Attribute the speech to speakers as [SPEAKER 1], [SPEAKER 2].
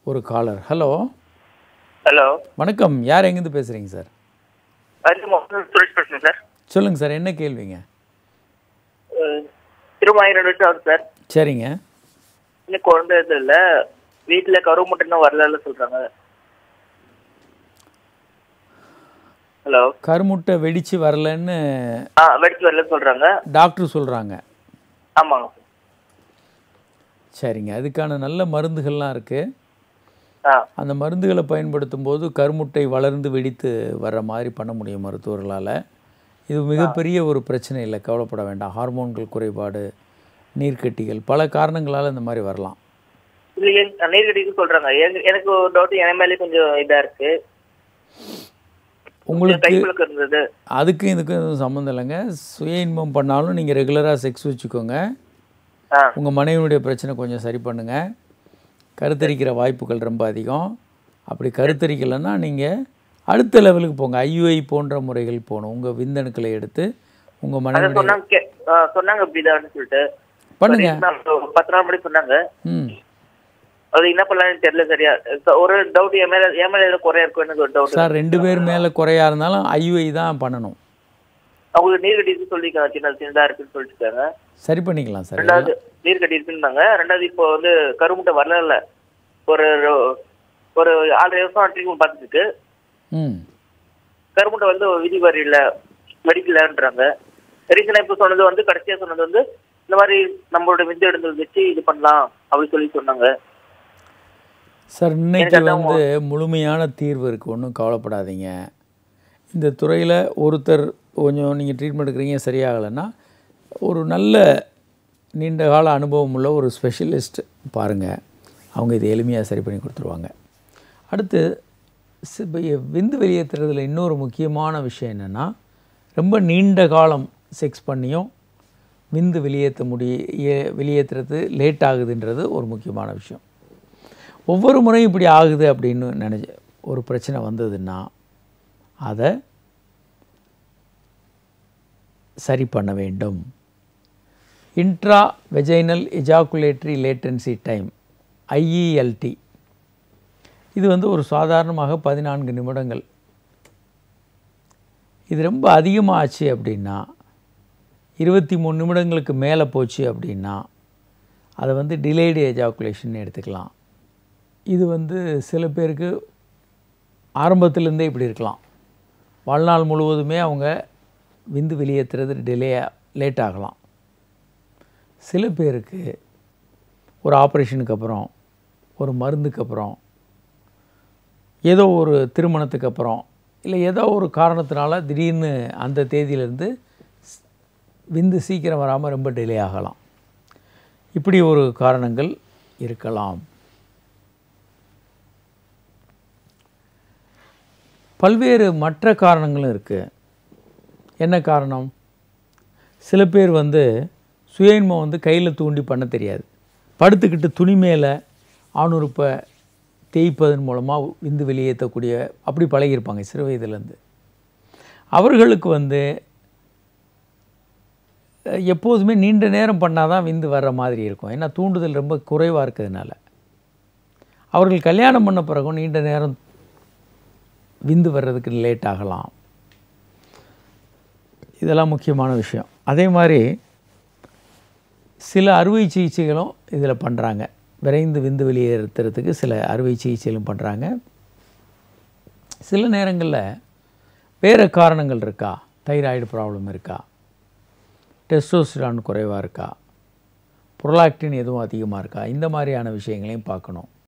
[SPEAKER 1] ஒரு collar. Hello
[SPEAKER 2] hello
[SPEAKER 1] வணக்கம். யார் எங்கேருந்து பேசுகிறீங்க சார்?
[SPEAKER 2] சுரேஷ் பேசுகிறேன் சார்.
[SPEAKER 1] சொல்லுங்கள் சார், என்ன கேள்விங்க?
[SPEAKER 2] திரும்ப 2 வருஷம் ஆகுது சார்.
[SPEAKER 1] சரிங்க.
[SPEAKER 2] இன்னும் குழந்தை இது இல்லை, வீட்டில் கருவு மட்டும் வரல சொல்கிறாங்க. ஹலோ,
[SPEAKER 1] கருமுட்டை வெடித்து வரலன்னு
[SPEAKER 2] வெடிச்சு வரல சொல்கிறாங்க,
[SPEAKER 1] டாக்டர் சொல்கிறாங்க.
[SPEAKER 2] ஆமாங்க.
[SPEAKER 1] சரிங்க, அதுக்கான நல்ல மருந்துகள்லாம் இருக்குது. அந்த மருந்துகளை பயன்படுத்தும் போது கருமுட்டை வளர்ந்து வெடித்து வர்ற மாதிரி பண்ண முடியும் மருத்துவர்களால். இது மிகப்பெரிய ஒரு பிரச்சனை இல்லை, கவலைப்பட வேண்டாம். ஹார்மோன்கள் குறைபாடு, நீர்க்கட்டிகள், பல காரணங்களால் இந்த மாதிரி வரலாம்.
[SPEAKER 2] இல்லை, நீர்க்கட்டிக்கு சொல்கிறாங்க. எனக்கு ஒரு டவுட், என் மேலே கொஞ்சம் இதாக இருக்குது. உங்களுக்கு இருந்தது,
[SPEAKER 1] அதுக்கும் இதுக்கும் எதுவும் சம்மந்தம் இல்லைங்க. சுய இன்பம் பண்ணாலும் நீங்கள் ரெகுலராக செக்ஸ் வச்சுக்கோங்க. உங்கள் மனைவியுடைய பிரச்சனை கொஞ்சம் சரி பண்ணுங்கள். கருத்தரிக்கிற வாய்ப்புகள் ரொம்ப அதிகம். அப்படி கருத்தரிக்கலைன்னா நீங்கள் அடுத்த லெவலுக்கு போங்க. ஐயுஐ போன்ற முறைகள் போகணும். உங்கள் விந்தணுக்களை எடுத்து உங்கள் மனைவி
[SPEAKER 2] சொன்னாங்க அப்படிதான் சொல்லிட்டு
[SPEAKER 1] பண்ணுங்க.
[SPEAKER 2] 10 நாள் முன்னாடி சொன்னாங்க. அது என்ன பண்ணலாம்னு தெரியல சரியா. ஒரு டவுட், என் மேல குறையா இருக்கும் எனக்கு ஒரு டவுட்
[SPEAKER 1] சார். 2 பேர் மேலே குறையா இருந்தாலும் ஐயுஐ தான் பண்ணணும்.
[SPEAKER 2] அவங்களுக்கு நீர் கட்டி சொல்லிருக்காங்க, சின்னதா இருக்குன்னு சொல்லிருக்காங்க.
[SPEAKER 1] சரி பண்ணிக்கலாம் சார்.
[SPEAKER 2] 2வது நீர் கட்டி இருக்குன்னாங்க. 2வது இப்போ வந்து கருமுட்டை வரல. ஒரு 6 வருஷம் ட்ரீட்மெண்ட் பார்த்துருக்கு. கருமுட்டை வந்து விதி வரையில வெடிக்கலன்றாங்க. ரீசனா இப்போ சொன்னது வந்து, கடைசியா சொன்னது வந்து இந்த மாதிரி நம்மளோட விந்து எடுத்து வச்சு இது பண்ணலாம் அப்படின்னு சொல்லி சொன்னாங்க
[SPEAKER 1] சார். இன்னைக்கு வந்து முழுமையான தீர்வு இருக்குது, ஒன்றும் கவலைப்படாதீங்க. இந்த துறையில் ஒருத்தர் கொஞ்சம் நீங்கள் ட்ரீட்மெண்ட் எடுக்கிறீங்க சரியாகலைன்னா ஒரு நல்ல நீண்ட கால அனுபவம் உள்ள ஒரு ஸ்பெஷலிஸ்ட் பாருங்கள். அவங்க இதை எளிமையாக சரி பண்ணி கொடுத்துருவாங்க. அடுத்து விந்து வெளியேற்றுறதுல இன்னொரு முக்கியமான விஷயம் என்னென்னா, ரொம்ப நீண்ட காலம் செக்ஸ் பண்ணியும் விந்து வெளியேற்றுறது லேட் ஆகுதுன்றது ஒரு முக்கியமான விஷயம். ஒவ்வொரு முறையும் இப்படி ஆகுது அப்படின்னு ஒரு பிரச்சனை வந்ததுன்னா அதை சரி பண்ண வேண்டும். Intra vaginal ejaculatory latency time, IELT, இது வந்து ஒரு சாதாரணமாக 14 நிமிடங்கள். இது ரொம்ப அதிகமாக ஆச்சு அப்படின்னா, 23 நிமிடங்களுக்கு மேலே போச்சு அப்படின்னா அதை வந்து டிலேடு எஜாகுலேஷன் எடுத்துக்கலாம். இது வந்து சில பேருக்கு ஆரம்பத்திலேருந்தே இப்படி இருக்கலாம். வாழ்நாள் முழுவதுமே அவங்க விந்து வெளியேற்றுறது லேட் ஆகலாம். சில பேருக்கு ஒரு ஆப்ரேஷனுக்கு அப்புறம், ஒரு மருந்துக்கு அப்புறம், ஏதோ ஒரு திருமணத்துக்கு அப்புறம், இல்லை ஏதோ ஒரு காரணத்தினால திடீர்னு அந்த தேதியிலேருந்து விந்து சீக்கிரம் வராமல் ரொம்ப டிலே ஆகலாம். இப்படி ஒரு காரணங்கள் இருக்கலாம். பல்வேறு மற்ற காரணங்களும் இருக்குது. என்ன காரணம்? சில பேர் வந்து சுய இன்பம் வந்து கையில் தூண்டி பண்ண தெரியாது. படுத்துக்கிட்டு துணி மேலே ஆணுறுப்பை தேய்ப்பதன் மூலமாக விந்து வெளியேற்றக்கூடிய அப்படி பழகியிருப்பாங்க சிறு வயதுலேருந்து. அவர்களுக்கு வந்து எப்போதுமே நீண்ட நேரம் பண்ணால் தான் விந்து வர்ற மாதிரி இருக்கும். ஏன்னா தூண்டுதல் ரொம்ப குறைவாக இருக்கிறதுனால. அவர்கள் கல்யாணம் பண்ண பிறகும் நீண்ட நேரம் விந்து வர்றதுக்கு லேட் ஆகலாம். இதெல்லாம் முக்கியமான விஷயம். அதே மாதிரி சில அறுவை சிகிச்சைகளும் இதில் பண்ணுறாங்க. விரைந்து விந்து வெளியேற்றுறதுக்கு சில அறுவை சிகிச்சைகளும் பண்ணுறாங்க. சில நேரங்களில் வேறு காரணங்கள் இருக்கா, தைராய்டு ப்ராப்ளம் இருக்கா, டெஸ்டோஸ்டிரான் குறைவாக இருக்கா, புரோலாக்டின் எதுவும் அதிகமாக இருக்கா, இந்த மாதிரியான விஷயங்களையும் பார்க்கணும்.